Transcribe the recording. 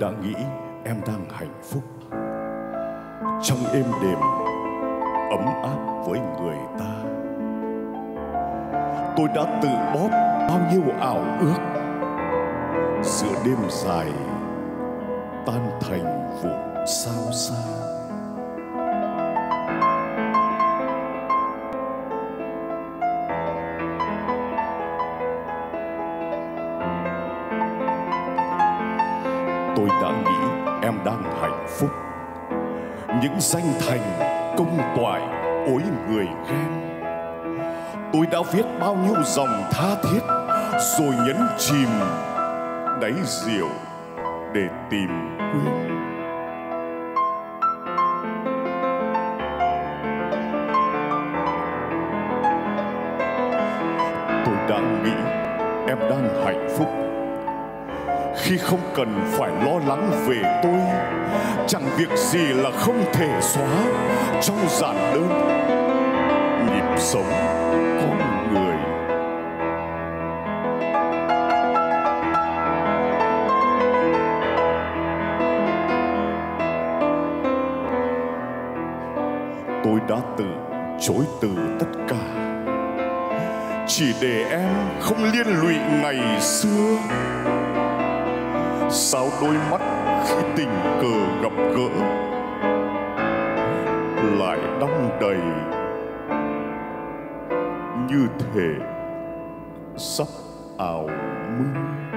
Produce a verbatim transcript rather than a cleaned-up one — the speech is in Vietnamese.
đã nghĩ em đang hạnh phúc trong êm đềm ấm áp với người ta. Tôi đã tự bóp bao nhiêu ảo ước, giữa đêm dài tan thành vụn sao xa. Tôi đã nghĩ em đang hạnh phúc, những danh thành công toại ối người ghen. Tôi đã viết bao nhiêu dòng tha thiết, rồi nhấn chìm đáy rượu để tìm quên. Tôi đã nghĩ em đang hạnh phúc khi không cần phải lo lắng về tôi, chẳng việc gì là không thể xóa trong giản đơn nhịp sống con người. Tôi đã từ chối từ tất cả chỉ để em không liên lụy ngày xưa. Sao đôi mắt khi tình cờ gặp gỡ lại đong đầy như thể sắp ảo mưa.